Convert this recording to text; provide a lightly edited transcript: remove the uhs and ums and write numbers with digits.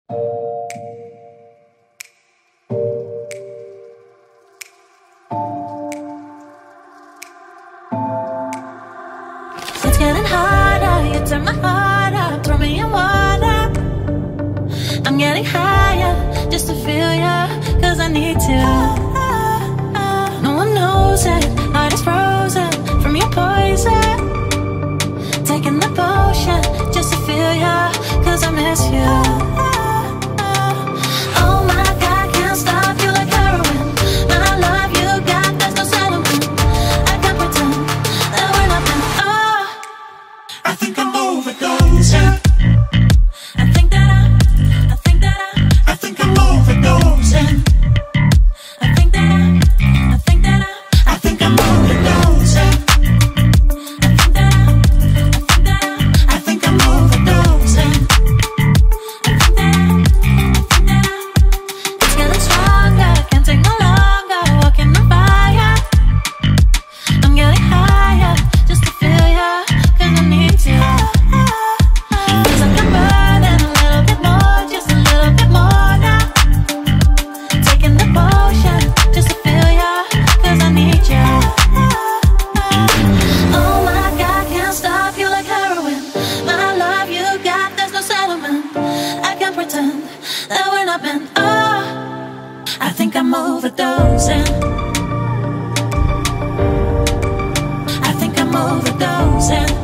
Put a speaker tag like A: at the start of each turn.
A: It's getting harder, you turn my heart up, throw me in water. I'm getting higher, just to feel ya, cause I need to. No one knows it, heart is frozen from your poison. Taking the potion, just to feel ya, cause I miss you. Oh my God, can't stop you like heroin. My love you got, there's no settlement. I can't pretend that we're nothing. Oh,
B: I think I'm overdosing.
A: I think that I'm
B: Overdosing.
A: I think that
B: I think I'm overdosing. I think I'm overdosing.
A: it's getting stronger, can't take no longer, walking on fire. I'm getting higher, just to feel ya, cause I need to. Feels like I'm burning a little bit more, just a little bit more now. Taking the potion, just to feel ya, cause I need ya. Oh my God, can't stop you like heroin. My love you got, there's no settlement. I can't pretend that we're not meant. Oh, I think I'm overdosing. I think I'm overdosing.